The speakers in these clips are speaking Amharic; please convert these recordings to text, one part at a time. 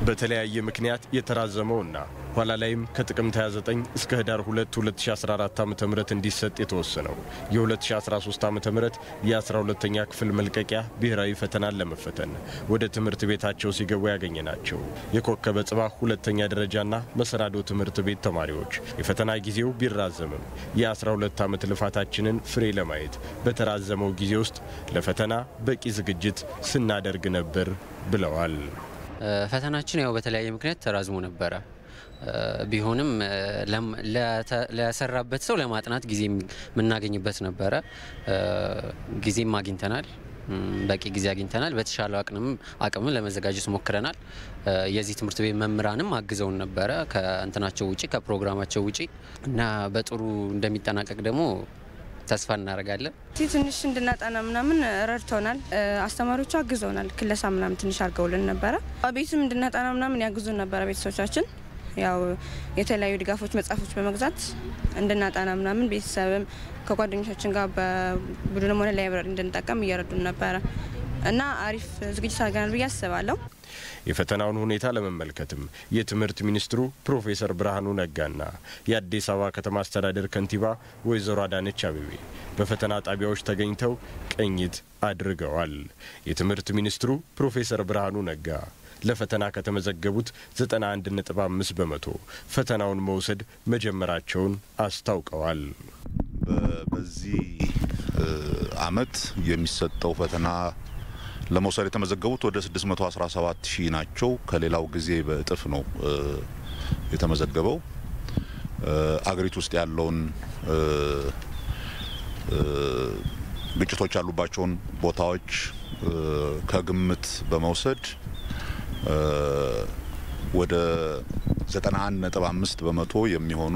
በተለያየ ምክንያት የተራዘመውና ኋላ ላይም ከጥቅምት 29 እስከ ህዳር 2 2014 ዓ.ም እንዲሰጥ የተወሰነው የ2013 ዓ.ም የ12ኛ ክፍል መልቀቂያ ብሔራዊ ፈተናን ለመፈተን ወደ ትምህርት ቤታቸው ሲገቡ ያገኘናቸው የኮከበ ጽባህ ሁለተኛ ደረጃና መሰናዶ ትምህርት ቤት ተማሪዎች የፈተና ጊዜው ቢራዘምም የ12 ዓመት ልፋታችንን ፍሬ ለማየት በተራዘመው ጊዜ ውስጥ ለፈተና በቂ ዝግጅት ስናደርግ ነበር ብለዋል። ፈተናችን ያው በተለያየ ምክንያት ተራዝሞ ነበር ቢሆንም ለሰራበት ሰው ለማጥናት ጊዜ የምናገኝበት ነበር ጊዜም አግኝተናል በቂ ጊዜ አግኝተናል በተሻለ አቅም ለመዘጋጀት ሞክረናል የዚህ ትምህርት ቤት መምህራንም አግዘውን ነበር ከእንትናቸው ውጪ ከፕሮግራማቸው ውጪ እና በጥሩ እንደሚጠናቀቅ ደግሞ ተስፋ እናደርጋለን። ትንሽ እንድናጣና ምናምን ረድቶናል አስተማሪዎቹ አግዘውናል ክለሳ ምናምን ትንሽ አርገውልን ነበር አቤትም እንድናጣና ምናምን ያግዙን ነበር ቤተሰቦቻችን ያው የተለያዩ ድጋፎች መጻፎች በመግዛት እንድናጣና ምናምን ቤተሰብም ከጓደኞቻችን ጋር በቡድንም ሆነ ላይብራሪ እንድንጠቀም እየረዱን ነበር እና አሪፍ ዝግጅት አድርገናል ብዬ አስባለሁ። የፈተናውን ሁኔታ ለመመልከትም የትምህርት ሚኒስትሩ ፕሮፌሰር ብርሃኑ ነጋና የአዲስ አበባ ከተማ አስተዳደር ከንቲባ ወይዘሮ አዳነች አቤቤ በፈተና ጣቢያዎች ተገኝተው ቅኝት አድርገዋል። የትምህርት ሚኒስትሩ ፕሮፌሰር ብርሃኑ ነጋ ለፈተና ከተመዘገቡት 91.5% ፈተናውን መውሰድ መጀመራቸውን አስታውቀዋል። በዚህ አመት የሚሰጠው ፈተና ለመውሰድ የተመዘገቡት ወደ 617,000 ናቸው ከሌላው ጊዜ በእጥፍ ነው የተመዘገበው አገሪቱ ውስጥ ያለውን ግጭቶች ያሉባቸውን ቦታዎች ከግምት በመውሰድ ወደ 91.5% የሚሆኑ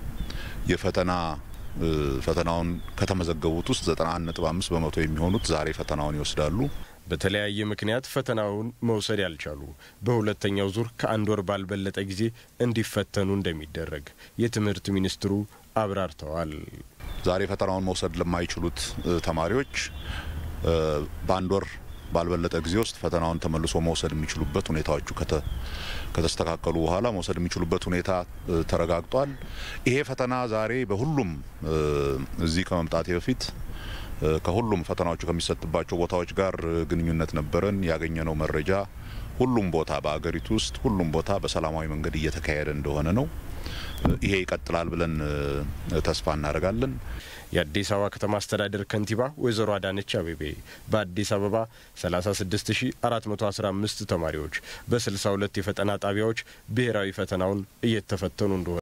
ፈተናውን ከተመዘገቡት ውስጥ 91.5% የሚሆኑት ዛሬ ፈተናውን ይወስዳሉ። በተለያየ ምክንያት ፈተናውን መውሰድ ያልቻሉ በሁለተኛው ዙር ከአንድ ወር ባልበለጠ ጊዜ እንዲፈተኑ እንደሚደረግ የትምህርት ሚኒስትሩ አብራርተዋል። ዛሬ ፈተናውን መውሰድ ለማይችሉት ተማሪዎች በአንድ ወር ባልበለጠ ጊዜ ውስጥ ፈተናውን ተመልሶ መውሰድ የሚችሉበት ሁኔታዎቹ ከተስተካከሉ በኋላ መውሰድ የሚችሉበት ሁኔታ ተረጋግጧል። ይሄ ፈተና ዛሬ በሁሉም እዚህ ከመምጣቴ በፊት ከሁሉም ፈተናዎቹ ከሚሰጥባቸው ቦታዎች ጋር ግንኙነት ነበረን ያገኘነው መረጃ ሁሉም ቦታ በአገሪቱ ውስጥ ሁሉም ቦታ በሰላማዊ መንገድ እየተካሄደ እንደሆነ ነው። ይሄ ይቀጥላል ብለን ተስፋ እናደርጋለን። የአዲስ አበባ ከተማ አስተዳደር ከንቲባ ወይዘሮ አዳነች አቤቤ በአዲስ አበባ 36415 ተማሪዎች በ62 የፈተና ጣቢያዎች ብሔራዊ ፈተናውን እየተፈተኑ እንደሆነ